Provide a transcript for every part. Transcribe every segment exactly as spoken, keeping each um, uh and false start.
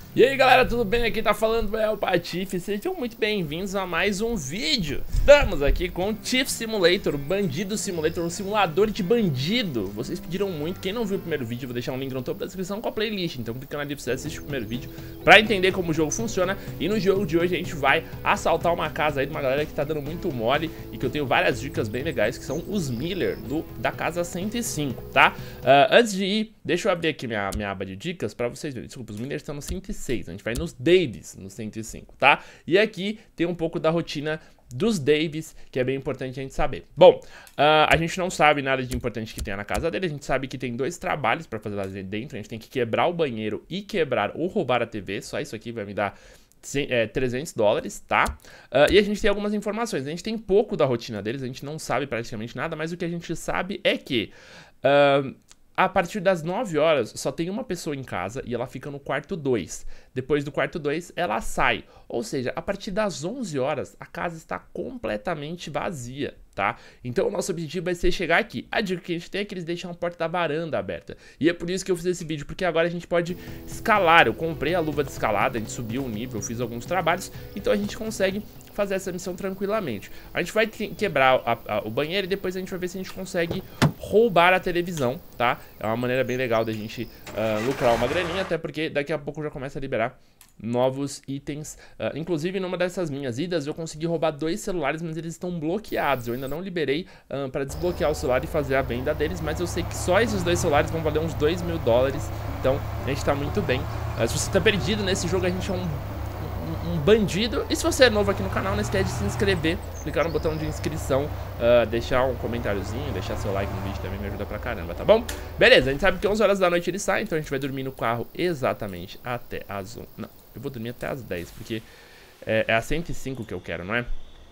E aí galera, tudo bem? Aqui tá falando é o Patife, sejam muito bem-vindos a mais um vídeo. Estamos aqui com o Thief Simulator, Bandido Simulator, um simulador de bandido. Vocês pediram muito, quem não viu o primeiro vídeo, eu vou deixar um link no topo da descrição com a playlist. Então clica na descrição e assiste o primeiro vídeo pra entender como o jogo funciona. E no jogo de hoje a gente vai assaltar uma casa aí de uma galera que tá dando muito mole e que eu tenho várias dicas bem legais, que são os Miller do, da casa cento e cinco, tá? Uh, antes de ir, deixa eu abrir aqui minha, minha aba de dicas pra vocês verem. Desculpa, os Miller estão no cento e seis. A gente vai nos Davies, no cento e cinco, tá? E aqui tem um pouco da rotina dos Davies, que é bem importante a gente saber. Bom, uh, a gente não sabe nada de importante que tenha na casa dele. A gente sabe que tem dois trabalhos pra fazer lá dentro. A gente tem que quebrar o banheiro e quebrar ou roubar a T V. Só isso aqui vai me dar é, trezentos dólares, tá? Uh, e a gente tem algumas informações. A gente tem pouco da rotina deles. A gente não sabe praticamente nada, mas o que a gente sabe é que Uh, a partir das nove horas, só tem uma pessoa em casa e ela fica no quarto dois. Depois do quarto dois, ela sai. Ou seja, a partir das onze horas, a casa está completamente vazia, tá? Então o nosso objetivo vai ser chegar aqui. A dica que a gente tem é que eles deixam a porta da varanda aberta. E é por isso que eu fiz esse vídeo, porque agora a gente pode escalar. Eu comprei a luva de escalada, a gente subiu o nível, eu fiz alguns trabalhos. Então a gente consegue fazer essa missão tranquilamente. A gente vai quebrar a, a, o banheiro e depois a gente vai ver se a gente consegue roubar a televisão, tá? É uma maneira bem legal da gente uh, lucrar uma graninha, até porque daqui a pouco já começa a liberar novos itens. Uh, inclusive, numa dessas minhas idas, eu consegui roubar dois celulares, mas eles estão bloqueados. Eu ainda não liberei uh, para desbloquear o celular e fazer a venda deles, mas eu sei que só esses dois celulares vão valer uns dois mil dólares. Então, a gente tá muito bem. Uh, se você tá perdido nesse jogo, a gente é um um bandido. E se você é novo aqui no canal, não esquece de se inscrever, clicar no botão de inscrição, uh, deixar um comentáriozinho, deixar seu like no vídeo também me ajuda pra caramba, tá bom? Beleza, a gente sabe que onze horas da noite ele sai, então a gente vai dormir no carro exatamente até as onze. Não, eu vou dormir até as dez, porque é, é a cento e cinco que eu quero, não é?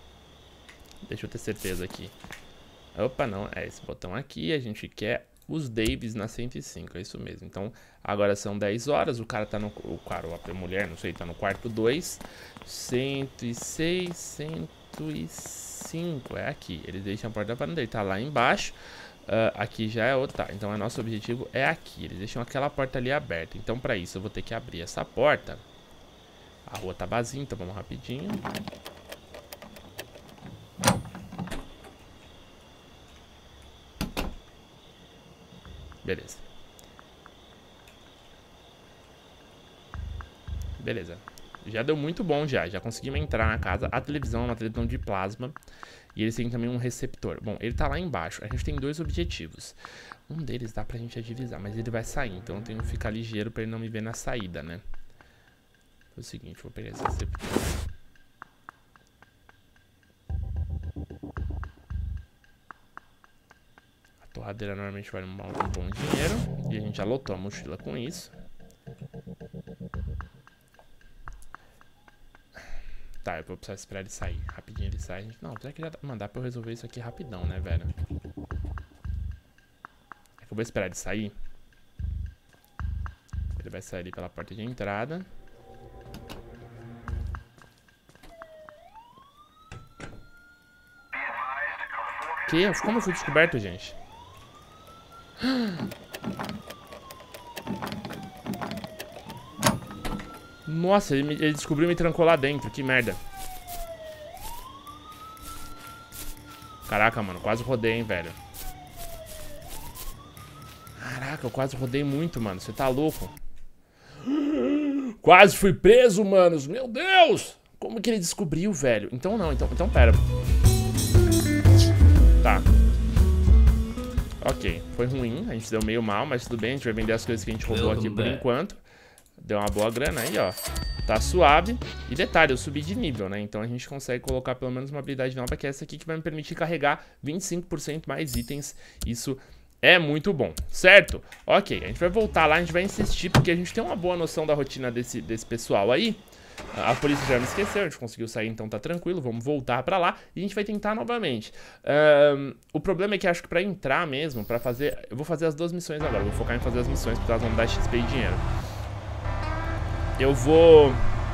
Deixa eu ter certeza aqui. Opa, não, é esse botão aqui, a gente quer os Davies na cento e cinco, é isso mesmo. Então, agora são dez horas, o cara tá no... O cara, a mulher, não sei, tá no quarto dois. cento e seis, cento e cinco, é aqui. Eles deixam a porta da varanda, ele tá lá embaixo. Uh, aqui já é outro, tá? Então, o nosso objetivo é aqui. Eles deixam aquela porta ali aberta. Então, pra isso, eu vou ter que abrir essa porta. A rua tá vazia, então vamos rapidinho. Beleza. Beleza. Já deu muito bom já. Já conseguimos entrar na casa. A televisão é uma televisão de plasma. E eles têm também um receptor. Bom, ele tá lá embaixo. A gente tem dois objetivos. Um deles dá pra gente divisar, mas ele vai sair. Então eu tenho que ficar ligeiro pra ele não me ver na saída, né? É o seguinte, vou pegar esse receptor. A torradeira normalmente vale um bom dinheiro. E a gente já lotou a mochila com isso. Tá, eu vou precisar esperar ele sair. Rapidinho ele sai. Não, será que já mandar pra eu resolver isso aqui rapidão, né, velho? É que eu vou esperar ele sair. Ele vai sair ali pela porta de entrada. Que? Como eu fui descoberto, gente? Nossa, ele, me, ele descobriu e me trancou lá dentro. Que merda. Caraca, mano. Quase rodei, hein, velho. Caraca, eu quase rodei muito, mano. Você tá louco? Quase fui preso, manos. Meu Deus. Como que ele descobriu, velho? Então não, então, então pera. Tá. Ok, foi ruim. A gente deu meio mal, mas tudo bem. A gente vai vender as coisas que a gente roubou aqui por enquanto. Deu uma boa grana aí, ó. Tá suave. E detalhe, eu subi de nível, né? Então a gente consegue colocar pelo menos uma habilidade nova, que é essa aqui, que vai me permitir carregar vinte e cinco por cento mais itens. Isso é muito bom, certo? Ok, a gente vai voltar lá, a gente vai insistir, porque a gente tem uma boa noção da rotina desse, desse pessoal aí. A polícia já me esqueceu, a gente conseguiu sair, então tá tranquilo. Vamos voltar pra lá e a gente vai tentar novamente. um, O problema é que acho que pra entrar mesmo, pra fazer... Eu vou fazer as duas missões agora, eu vou focar em fazer as missões, porque elas vão me dar X P e dinheiro. Eu vou...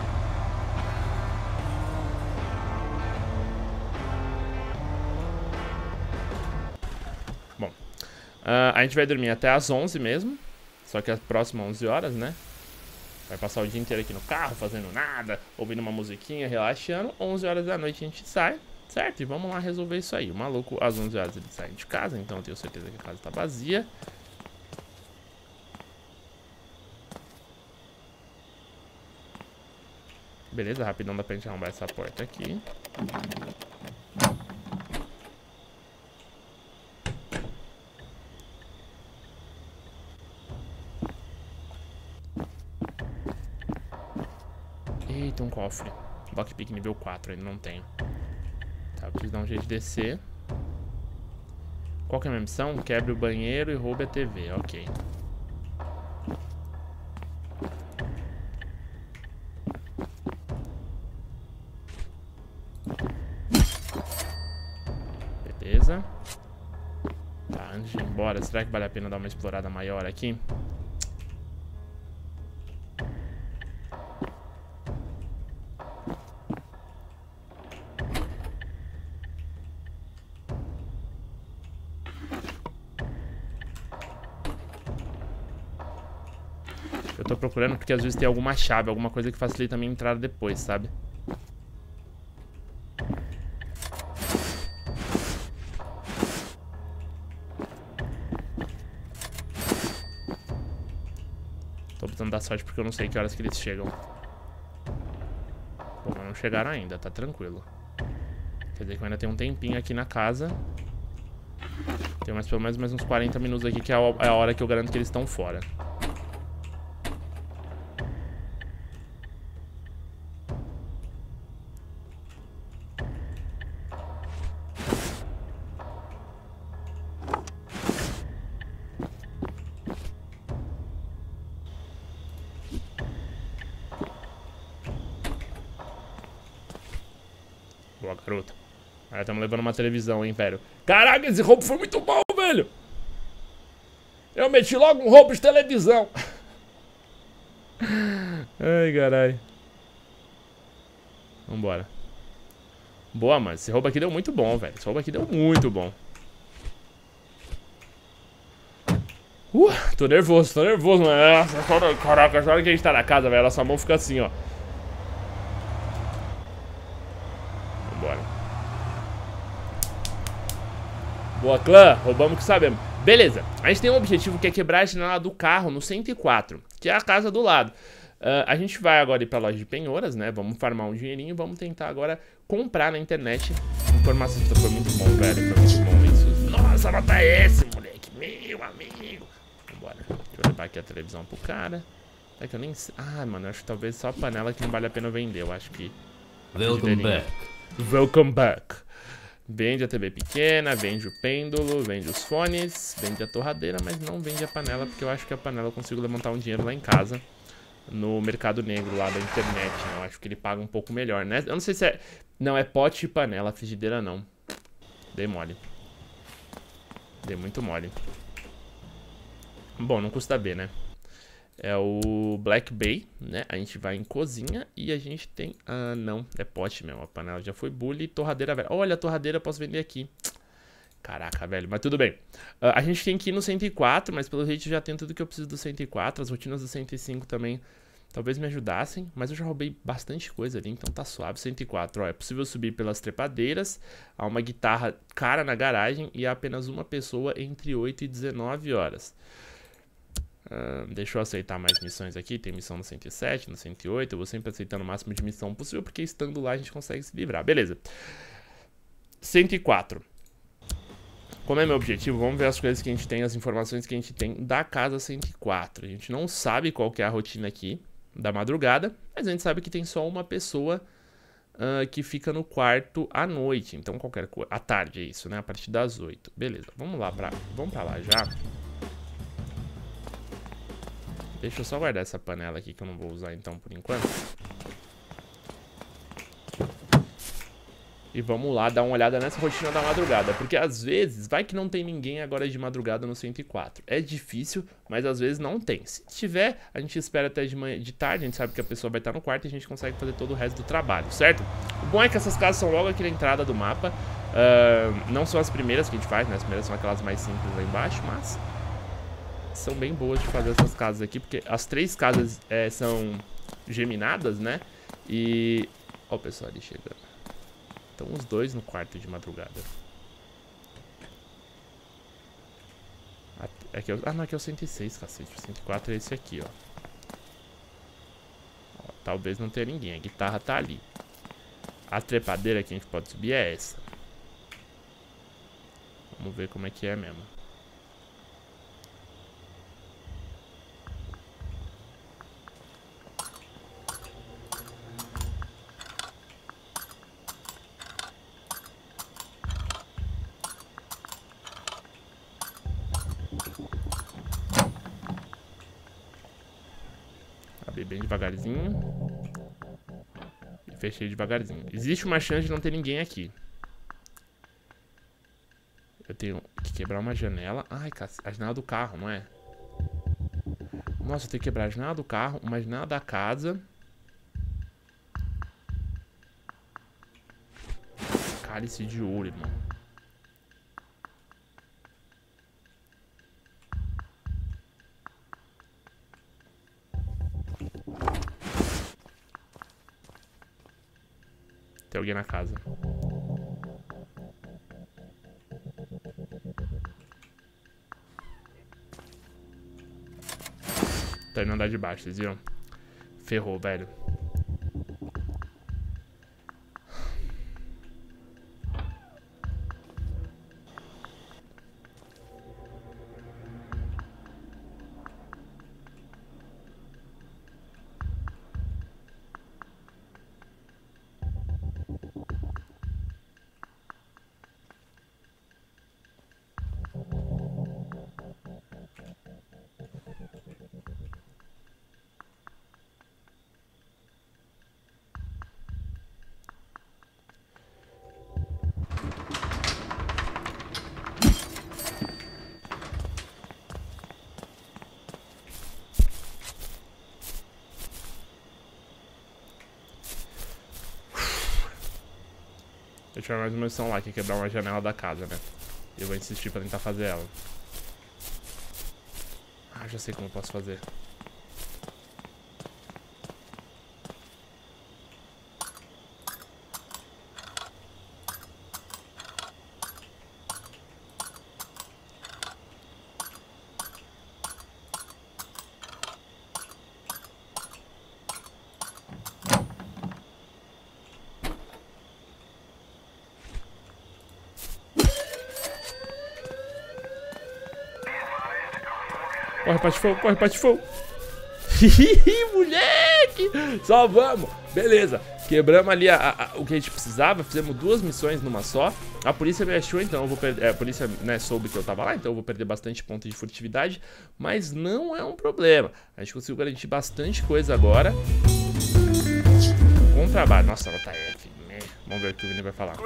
Bom, uh, a gente vai dormir até as onze mesmo. Só que as próximas onze horas, né? Vai passar o dia inteiro aqui no carro, fazendo nada, ouvindo uma musiquinha, relaxando. onze horas da noite a gente sai, certo? E vamos lá resolver isso aí. O maluco, às onze horas ele sai de casa, então eu tenho certeza que a casa tá vazia. Beleza, rapidão dá pra gente arrombar essa porta aqui. Eita, um cofre. Lockpick nível quatro, ainda não tenho. Tá, eu preciso dar um jeito de descer. Qual que é a minha missão? Quebre o banheiro e roube a T V, ok. Beleza. Tá, antes de ir embora, será que vale a pena dar uma explorada maior aqui? Eu tô procurando porque às vezes tem alguma chave, alguma coisa que facilita a minha entrada depois, sabe? Tô precisando dar sorte porque eu não sei que horas que eles chegam. Bom, mas não chegaram ainda, tá tranquilo. Quer dizer que eu ainda tenho um tempinho aqui na casa. Tem mais pelo menos mais uns quarenta minutos aqui, que é a hora que eu garanto que eles estão fora. Boa, garota. Aí estamos levando uma televisão, hein, velho. Caraca, esse roubo foi muito bom, velho. Eu meti logo um roubo de televisão. Ai, caralho. Vambora. Boa, mano. Esse roubo aqui deu muito bom, velho. Esse roubo aqui deu muito bom. Uh, tô nervoso, tô nervoso, mano. Caraca, essa hora que a gente tá na casa, velho, nossa mão fica assim, ó. Vambora. Boa, clã. Roubamos o que sabemos. Beleza. A gente tem um objetivo que é quebrar a janela do carro no cento e quatro, que é a casa do lado. Uh, a gente vai agora ir pra loja de penhoras, né? Vamos farmar um dinheirinho e vamos tentar agora comprar na internet informação. Foi muito bom, velho. Foi muito bom isso. Nossa, nota esse, moleque. Meu amigo. Vambora. Deixa eu levar aqui a televisão pro cara. É que eu nem sei. Ah, mano, eu acho que talvez só a panela que não vale a pena vender. Eu acho que... Welcome back. Welcome back. Vende a T V pequena, vende o pêndulo, vende os fones, vende a torradeira, mas não vende a panela, porque eu acho que a panela eu consigo levantar um dinheiro lá em casa, no mercado negro lá da internet, né? Eu acho que ele paga um pouco melhor, né? Eu não sei se é... Não, é pote e panela, frigideira não. Dei mole. Dei muito mole. Bom, não custa B, né? É o Black Bay, né? A gente vai em cozinha e a gente tem... Ah, não. É pote mesmo. A panela já foi bully e torradeira velha. Olha, a torradeira eu posso vender aqui. Caraca, velho. Mas tudo bem. Uh, a gente tem que ir no cento e quatro, mas pelo jeito já tem tudo que eu preciso do cento e quatro. As rotinas do cento e cinco também talvez me ajudassem. Mas eu já roubei bastante coisa ali, então tá suave. cento e quatro, ó. É possível subir pelas trepadeiras. Há uma guitarra cara na garagem e há apenas uma pessoa entre oito e dezenove horas. Uh, deixa eu aceitar mais missões aqui. Tem missão no cento e sete, no cento e oito. Eu vou sempre aceitando o máximo de missão possível, porque estando lá a gente consegue se livrar. Beleza. cento e quatro. Como é meu objetivo, vamos ver as coisas que a gente tem, as informações que a gente tem da casa cento e quatro. A gente não sabe qual que é a rotina aqui da madrugada, mas a gente sabe que tem só uma pessoa uh, que fica no quarto à noite. Então qualquer coisa, à tarde é isso, né? A partir das oito. Beleza, vamos lá pra, vamos pra lá já. Deixa eu só guardar essa panela aqui que eu não vou usar então por enquanto. E vamos lá dar uma olhada nessa rotina da madrugada. Porque às vezes, vai que não tem ninguém agora de madrugada no cento e quatro. É difícil, mas às vezes não tem. Se tiver, a gente espera até de, manhã, de tarde. A gente sabe que a pessoa vai estar no quarto e a gente consegue fazer todo o resto do trabalho, certo? O bom é que essas casas são logo aqui na entrada do mapa. Uh, não são as primeiras que a gente faz, né? As primeiras são aquelas mais simples lá embaixo, mas... são bem boas de fazer essas casas aqui, porque as três casas é, são geminadas, né? E... Ó o pessoal ali chegando. Estão os dois no quarto de madrugada. Aqui é o... Ah, não, aqui é o cento e seis, cacete. O cento e quatro é esse aqui, ó. Ó, talvez não tenha ninguém. A guitarra tá ali. A trepadeira que a gente pode subir é essa. Vamos ver como é que é mesmo. Abri bem devagarzinho. E fechei devagarzinho. Existe uma chance de não ter ninguém aqui. Eu tenho que quebrar uma janela. Ai, cacete. A janela do carro, não é? Nossa, eu tenho que quebrar a janela do carro, uma janela da casa. Cálice de ouro, irmão. Tem alguém na casa. Tá indo andar de baixo, vocês viram? Ferrou, velho. Eu tiver mais uma missão lá, que é quebrar uma janela da casa, né? Eu vou insistir pra tentar fazer ela. Ah, já sei como eu posso fazer. Corre, Patifogo, corre, Patifogo. Moleque! Só vamos. Beleza. Quebramos ali a, a, a, o que a gente precisava. Fizemos duas missões numa só. A polícia me achou, então eu vou perder. É, a polícia, né, soube que eu tava lá, então eu vou perder bastante ponto de furtividade. Mas não é um problema. A gente conseguiu garantir bastante coisa agora. Bom trabalho. Nossa, nota F. Vamos ver o que o Vini vai falar.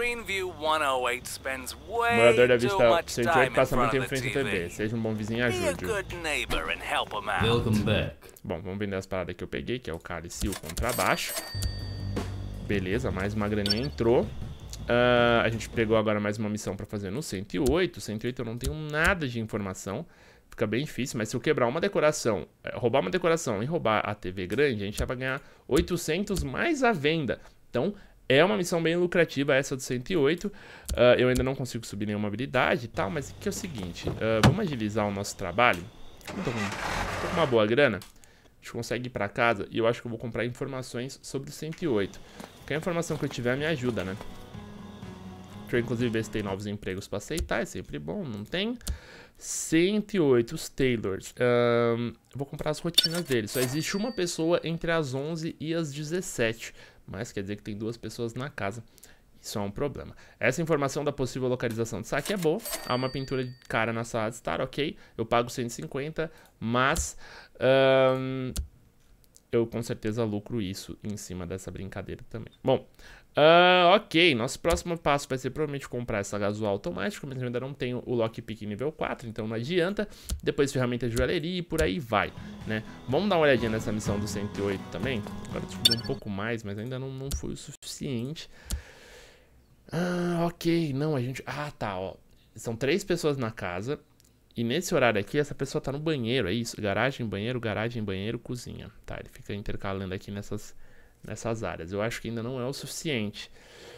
O morador da Vista cento e oito passa muito tempo em frente à T V. Seja um bom vizinho e ajude. Welcome back. Bom, vamos vender as paradas que eu peguei, que é o cálice e o contrabaixo. Beleza, mais uma graninha entrou. Uh, a gente pegou agora mais uma missão pra fazer no cento e oito. cento e oito eu não tenho nada de informação. Fica bem difícil, mas se eu quebrar uma decoração, roubar uma decoração e roubar a T V grande, a gente já vai ganhar oitocentos mais a venda. Então, é uma missão bem lucrativa essa do cento e oito. Uh, eu ainda não consigo subir nenhuma habilidade e tal, mas que é o seguinte, uh, vamos agilizar o nosso trabalho. Eu tô com, tô com uma boa grana. A gente consegue ir pra casa e eu acho que eu vou comprar informações sobre o cento e oito. Qualquer informação que eu tiver me ajuda, né? Deixa eu inclusive ver se tem novos empregos pra aceitar, é sempre bom, não tem? cento e oito, os Taylors. Um, eu vou comprar as rotinas deles. Só existe uma pessoa entre as onze e as dezessete. Mas quer dizer que tem duas pessoas na casa. Isso é um problema. Essa informação da possível localização de saque é boa. Há uma pintura de cara na sala de estar, ok. Eu pago cento e cinquenta, mas um, eu com certeza lucro isso em cima dessa brincadeira também. Bom, uh, ok. Nosso próximo passo vai ser provavelmente comprar essa gasoil automática, mas eu ainda não tenho o lockpick nível quatro, então não adianta. Depois ferramenta de joalheria e por aí vai, né? Vamos dar uma olhadinha nessa missão do cento e oito também. Agora descobri um pouco mais, mas ainda não, não foi o suficiente. Ah, ok. Não, a gente... Ah, tá, ó. São três pessoas na casa E nesse horário aqui, essa pessoa tá no banheiro, é isso? Garagem, banheiro, garagem, banheiro, cozinha. Tá, ele fica intercalando aqui nessas, nessas áreas. Eu acho que ainda não é o suficiente.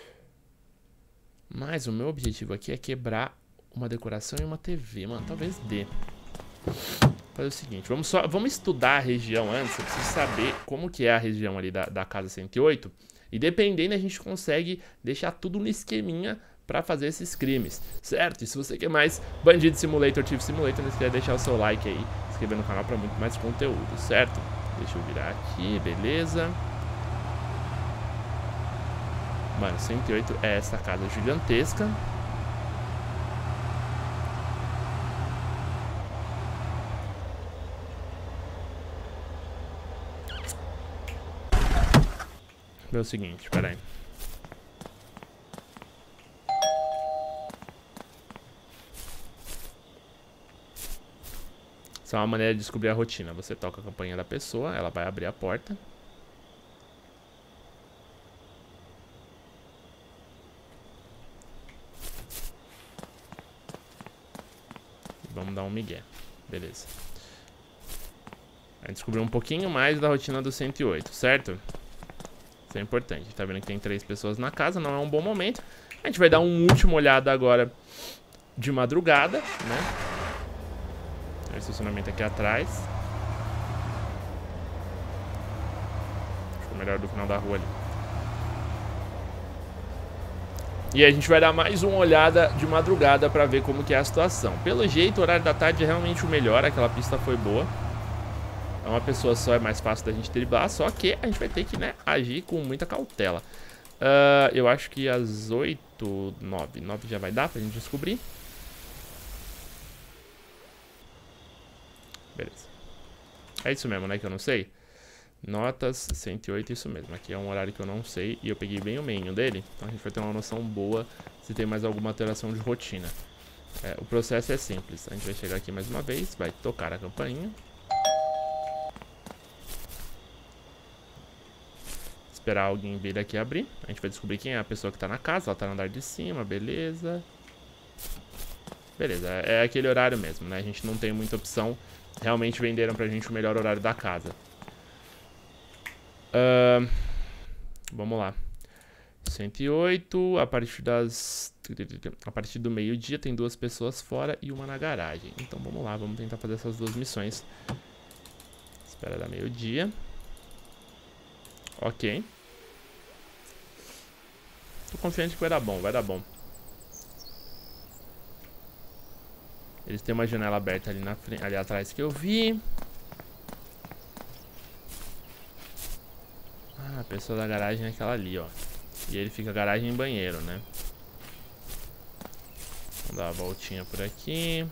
Mas o meu objetivo aqui é quebrar uma decoração e uma T V. Mano, talvez dê. Fazer o seguinte, vamos, só, vamos estudar a região antes. Eu preciso saber como que é a região ali da, da casa cento e oito. E dependendo, a gente consegue deixar tudo no esqueminha pra fazer esses crimes, certo? E se você quer mais Bandido Simulator, Thief Simulator, não esqueça de deixar o seu like aí, se inscrever no canal pra muito mais conteúdo, certo? Deixa eu virar aqui, beleza. Mano, cento e oito é essa casa gigantesca. É o seguinte, peraí. Essa é uma maneira de descobrir a rotina. Você toca a campainha da pessoa, ela vai abrir a porta. Vamos dar um migué. Beleza. A gente descobriu um pouquinho mais da rotina do cento e oito, certo? Isso é importante. Tá vendo que tem três pessoas na casa, não é um bom momento. A gente vai dar uma última olhada agora de madrugada, né? Tem um estacionamento aqui atrás. Ficou melhor do final da rua ali. E a gente vai dar mais uma olhada de madrugada pra ver como que é a situação. Pelo jeito, o horário da tarde é realmente o melhor. Aquela pista foi boa. É uma pessoa só, é mais fácil da gente driblar. Só que a gente vai ter que, né, agir com muita cautela. uh, Eu acho que às oito, nove nove já vai dar pra gente descobrir. Beleza. É isso mesmo, né, que eu não sei. Notas cento e oito, isso mesmo. Aqui é um horário que eu não sei e eu peguei bem o menu dele. Então a gente vai ter uma noção boa se tem mais alguma alteração de rotina. é, O processo é simples. A gente vai chegar aqui mais uma vez, vai tocar a campainha, esperar alguém vir aqui abrir. A gente vai descobrir quem é a pessoa que tá na casa. Ela tá no andar de cima, beleza. Beleza, é aquele horário mesmo, né? A gente não tem muita opção. Realmente venderam pra gente o melhor horário da casa. uh, Vamos lá. Cento e oito. A partir das... A partir do meio dia tem duas pessoas fora e uma na garagem. Então vamos lá, vamos tentar fazer essas duas missões. Espera dar meio dia. Ok. Tô confiante que vai dar bom, vai dar bom. Eles têm uma janela aberta ali na frente, ali atrás que eu vi. Ah, a pessoa da garagem é aquela ali, ó. E ele fica garagem e banheiro, né? Vamos dar uma voltinha por aqui.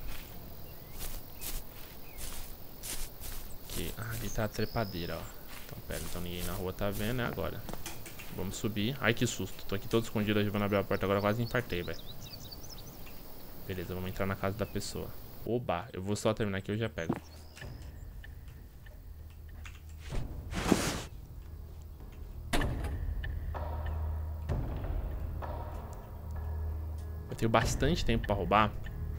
Aqui. Ah, ali tá a trepadeira, ó. Então, pera, então ninguém na rua tá vendo, né? Agora. Vamos subir. Ai, que susto. Tô aqui todo escondido, ajudando a abrir a porta agora, quase infartei, velho. Beleza, vamos entrar na casa da pessoa. Oba, eu vou só terminar aqui e eu já pego. Eu tenho bastante tempo pra roubar.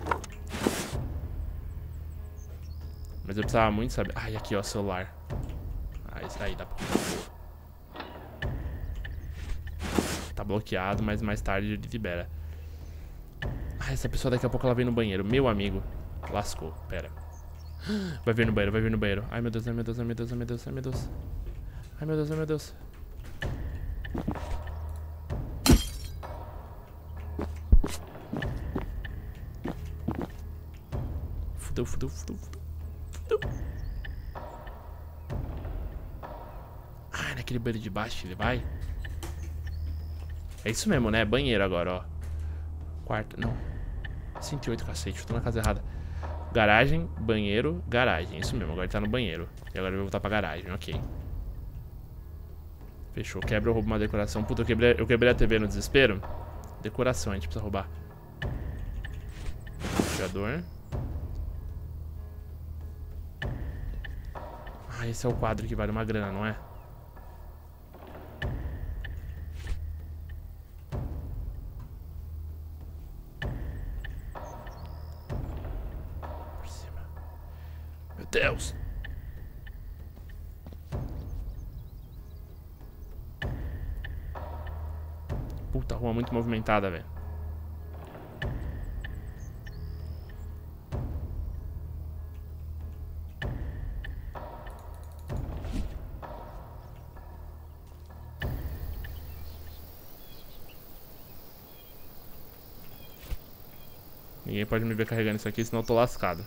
Mas eu precisava muito saber. Ai, aqui ó, celular. Ah, isso aí dá pra... Tá bloqueado, mas mais tarde ele libera. Ah, essa pessoa daqui a pouco ela vem no banheiro. Meu amigo. Lascou, pera. Vai vir no banheiro, vai vir no banheiro. Ai meu Deus, ai meu Deus, ai meu Deus, ai meu Deus, ai meu Deus. Ai meu Deus, ai meu Deus. Fudeu, fudeu, fudeu, fudeu. Ai, naquele banheiro de baixo ele vai. É isso mesmo, né? Banheiro agora, ó. Quarto, não. cento e oito, cacete, eu tô na casa errada. Garagem, banheiro, garagem. Isso mesmo, agora ele tá no banheiro. E agora ele vai voltar pra garagem, ok. Fechou, quebra ou rouba uma decoração. Puta, eu quebrei, eu quebrei a T V no desespero. Decoração, a gente precisa roubar. Fechador. Ah, esse é o quadro que vale uma grana, não é? Deus. Puta, rua muito movimentada, velho. Ninguém pode me ver carregando isso aqui, senão eu tô lascado.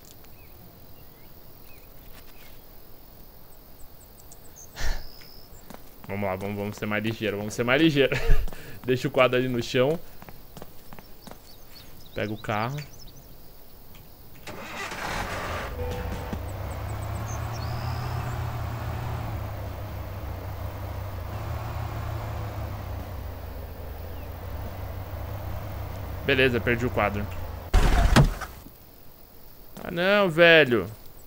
Vamos lá, vamos, vamos ser mais ligeiro, vamos ser mais ligeiro. Deixa o quadro ali no chão. Pega o carro. Beleza, perdi o quadro. Ah não, velho.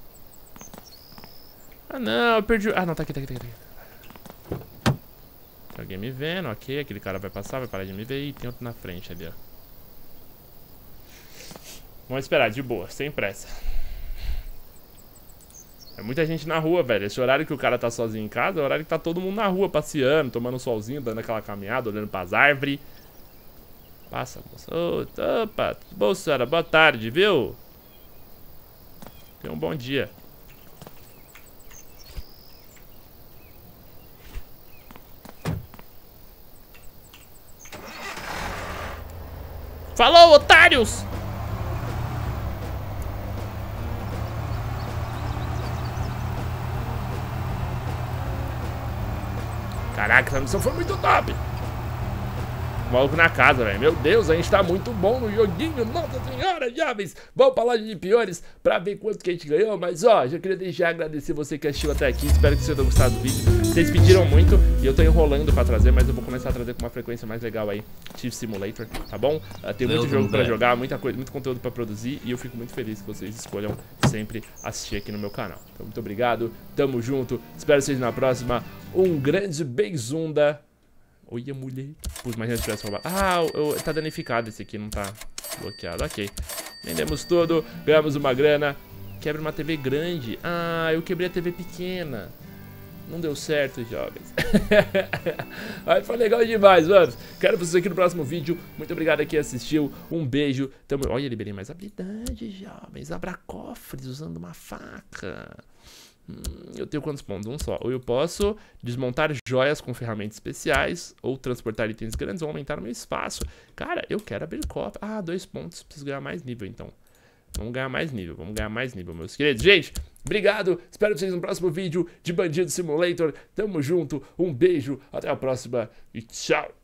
Ah não, eu perdi o... Ah não, tá aqui, tá aqui, tá aqui. Tem alguém me vendo, ok. Aquele cara vai passar, vai parar de me ver. E tem outro na frente ali, ó. Vamos esperar, de boa, sem pressa. É muita gente na rua, velho. Esse horário que o cara tá sozinho em casa é o horário que tá todo mundo na rua, passeando, tomando um solzinho, dando aquela caminhada, olhando pras árvores. Passa, moça. Oh, opa, tudo bom, senhora? Boa tarde, viu? Tenha um bom dia. Falou, otários! Caraca, essa missão foi muito top! Maluco na casa, velho. Meu Deus, a gente tá muito bom no joguinho. Nossa senhora, jovens. Vamos pra loja de piores pra ver quanto que a gente ganhou. Mas, ó, já queria deixar agradecer você que assistiu até aqui. Espero que vocês tenham gostado do vídeo. Vocês pediram muito e eu tô enrolando pra trazer, mas eu vou começar a trazer com uma frequência mais legal aí. Thief Simulator, tá bom? Uh, tem muito jogo pra jogar, muita coisa, muito conteúdo pra produzir. E eu fico muito feliz que vocês escolham sempre assistir aqui no meu canal. Então, muito obrigado. Tamo junto. Espero vocês na próxima. Um grande beijunda. Olha, mulher. Putz, imagina se tivesse roubado. Ah, eu, tá danificado esse aqui, não tá bloqueado. Ok. Vendemos tudo, ganhamos uma grana. Quebra uma T V grande. Ah, eu quebrei a T V pequena. Não deu certo, jovens. Aí foi legal demais, mano. Quero vocês aqui no próximo vídeo. Muito obrigado a quem assistiu. Um beijo. Tamo... Olha, liberei mais habilidade, jovens. Abra cofres usando uma faca. Hum, eu tenho quantos pontos? Um só. Ou eu posso desmontar joias com ferramentas especiais, ou transportar itens grandes, ou aumentar o meu espaço. Cara, eu quero abrir cofre. Ah, dois pontos. Preciso ganhar mais nível, então. Vamos ganhar mais nível. Vamos ganhar mais nível, meus queridos. Gente, obrigado. Espero vocês no próximo vídeo de Bandido Simulator. Tamo junto. Um beijo. Até a próxima. E tchau.